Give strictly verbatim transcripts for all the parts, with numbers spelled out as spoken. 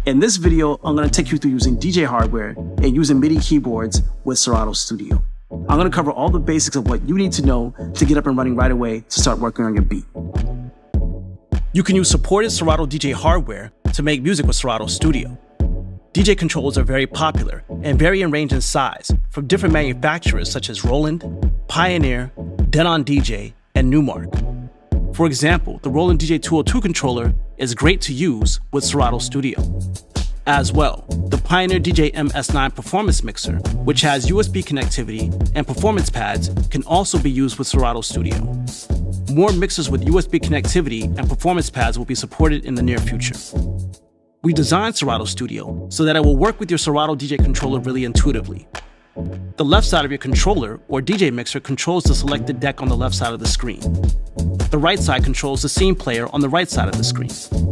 In this video, I'm going to take you through using D J hardware and using MIDI keyboards with Serato Studio. I'm going to cover all the basics of what you need to know to get up and running right away to start working on your beat. You can use supported Serato D J hardware to make music with Serato Studio. D J controllers are very popular and vary in range and size from different manufacturers such as Roland, Pioneer, Denon D J, and Newmark. For example, the Roland D J two oh two controller is great to use with Serato Studio. As well, the Pioneer D J M S nine performance mixer, which has U S B connectivity and performance pads, can also be used with Serato Studio. More mixers with U S B connectivity and performance pads will be supported in the near future. We designed Serato Studio so that it will work with your Serato D J controller really intuitively. The left side of your controller, or D J mixer, controls the selected deck on the left side of the screen. The right side controls the scene player on the right side of the screen.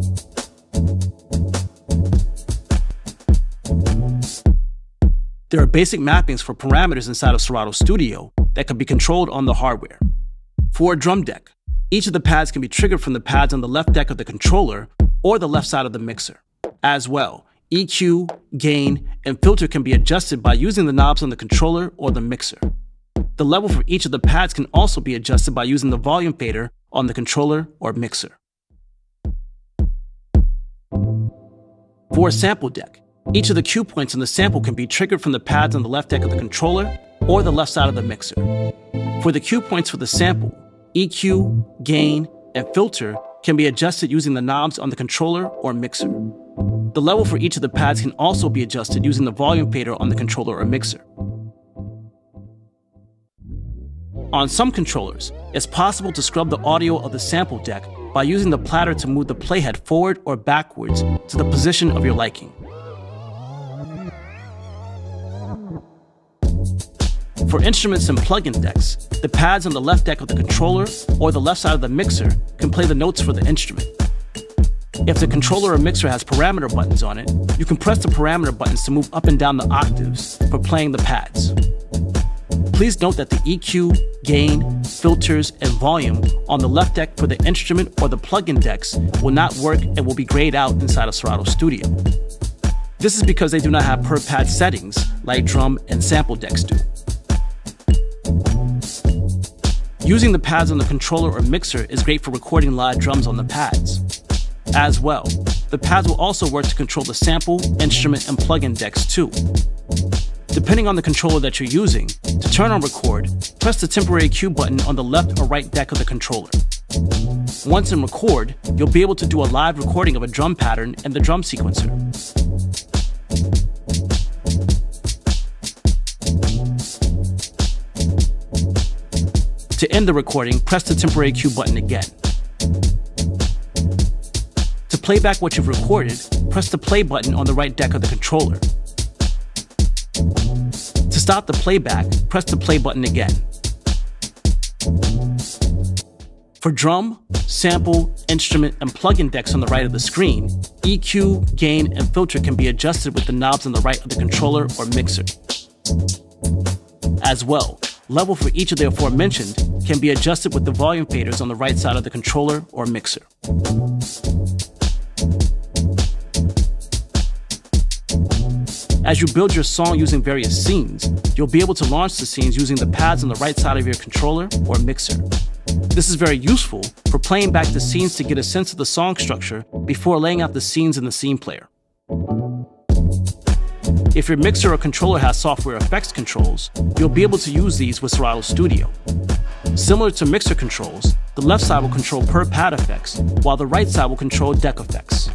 There are basic mappings for parameters inside of Serato Studio that can be controlled on the hardware. For a drum deck, each of the pads can be triggered from the pads on the left deck of the controller or the left side of the mixer. As well, E Q, gain, and filter can be adjusted by using the knobs on the controller or the mixer. The level for each of the pads can also be adjusted by using the volume fader on the controller or mixer. For a sample deck, each of the cue points in the sample can be triggered from the pads on the left deck of the controller or the left side of the mixer. For the cue points for the sample, E Q, gain, and filter can be adjusted using the knobs on the controller or mixer. The level for each of the pads can also be adjusted using the volume fader on the controller or mixer. On some controllers, it's possible to scrub the audio of the sample deck by using the platter to move the playhead forward or backwards to the position of your liking. For instruments and plugin decks, the pads on the left deck of the controller or the left side of the mixer can play the notes for the instrument. If the controller or mixer has parameter buttons on it, you can press the parameter buttons to move up and down the octaves for playing the pads. Please note that the E Q, gain, filters, and volume on the left deck for the instrument or the plugin decks will not work and will be grayed out inside of Serato Studio. This is because they do not have per pad settings like drum and sample decks do. Using the pads on the controller or mixer is great for recording live drums on the pads. As well, the pads will also work to control the sample, instrument, and plugin decks too. Depending on the controller that you're using, to turn on record, press the temporary cue button on the left or right deck of the controller. Once in record, you'll be able to do a live recording of a drum pattern in the drum sequencer. To end the recording, press the temporary cue button again. To play back what you've recorded, press the play button on the right deck of the controller. To stop the playback, press the play button again. For drum, sample, instrument, and plugin decks on the right of the screen, E Q, gain, and filter can be adjusted with the knobs on the right of the controller or mixer. As well, level for each of the aforementioned can be adjusted with the volume faders on the right side of the controller or mixer. As you build your song using various scenes, you'll be able to launch the scenes using the pads on the right side of your controller or mixer. This is very useful for playing back the scenes to get a sense of the song structure before laying out the scenes in the scene player. If your mixer or controller has software effects controls, you'll be able to use these with Serato Studio. Similar to mixer controls, the left side will control per pad effects, while the right side will control deck effects.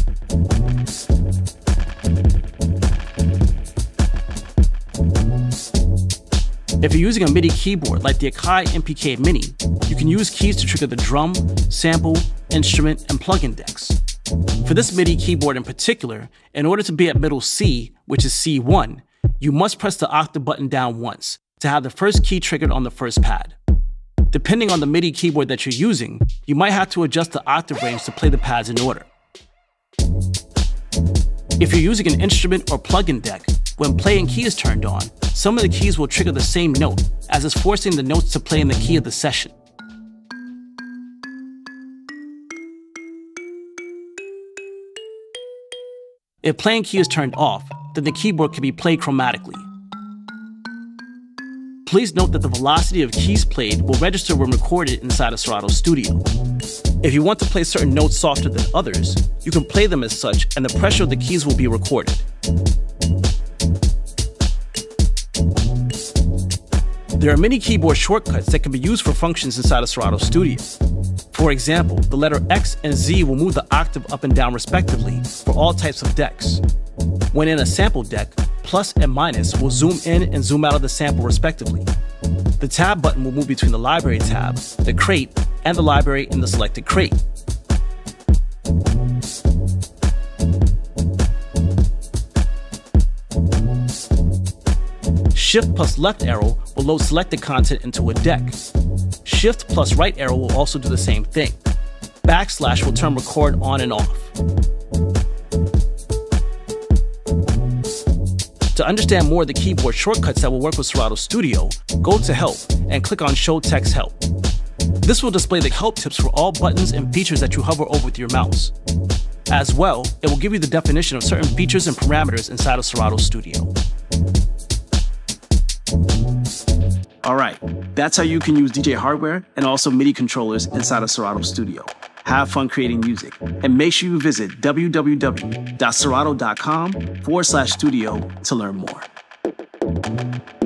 If you're using a MIDI keyboard like the Akai M P K Mini, you can use keys to trigger the drum, sample, instrument, and plugin decks. For this MIDI keyboard in particular, in order to be at middle C, which is C one, you must press the octave button down once to have the first key triggered on the first pad. Depending on the MIDI keyboard that you're using, you might have to adjust the octave range to play the pads in order. If you're using an instrument or plugin deck, when play and key is turned on, some of the keys will trigger the same note, as is forcing the notes to play in the key of the session. If playing key is turned off, then the keyboard can be played chromatically. Please note that the velocity of keys played will register when recorded inside of Serato Studio. If you want to play certain notes softer than others, you can play them as such, and the pressure of the keys will be recorded. There are many keyboard shortcuts that can be used for functions inside of Serato Studio. For example, the letter X and Z will move the octave up and down respectively for all types of decks. When in a sample deck, plus and minus will zoom in and zoom out of the sample respectively. The tab button will move between the library tab, the crate, and the library in the selected crate. Shift plus left arrow will load selected content into a deck. Shift plus right arrow will also do the same thing. Backslash will turn record on and off. To understand more of the keyboard shortcuts that will work with Serato Studio, go to Help and click on Show Text Help. This will display the help tips for all buttons and features that you hover over with your mouse. As well, it will give you the definition of certain features and parameters inside of Serato Studio. Alright, that's how you can use D J hardware and also MIDI controllers inside of Serato Studio. Have fun creating music, and make sure you visit w w w dot serato dot com forward slash studio to learn more.